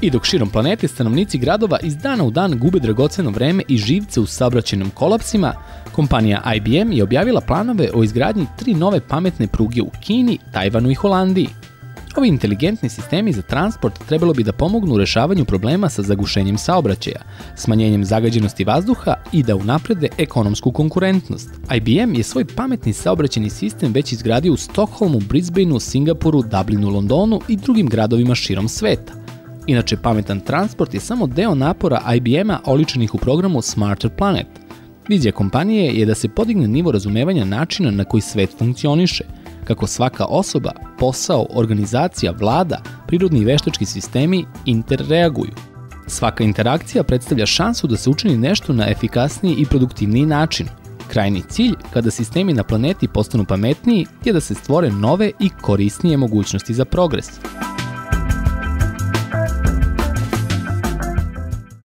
I dok širom planete stanovnici gradova iz dana u dan gube dragoceno vreme i živce u saobraćajnim kolapsima, kompanija IBM je objavila planove o izgradnji 3 nove pametne pruge u Kini, Tajvanu i Holandiji. Ovi inteligentni sistemi za transport trebalo bi da pomognu u rešavanju problema sa zagušenjem saobraćaja, smanjenjem zagađenosti vazduha i da unaprede ekonomsku konkurentnost. IBM je svoj pametni saobraćajni sistem već izgradio u Stokholmu, Brisbaneu, Singapuru, Dublinu, Londonu i drugim gradovima širom sveta. Inače, pametan transport je samo deo napora IBM-a oličenih u programu Smarter Planet. Vizija kompanije je da se podigne nivo razumevanja načina na koji svet funkcioniše, kako svaka osoba, posao, organizacija, vlada, prirodni i veštački sistemi interreaguju. Svaka interakcija predstavlja šansu da se učini nešto na efikasniji i produktivniji način. Krajni cilj, kada sistemi na planeti postanu pametniji, je da se stvore nove i korisnije mogućnosti za progres.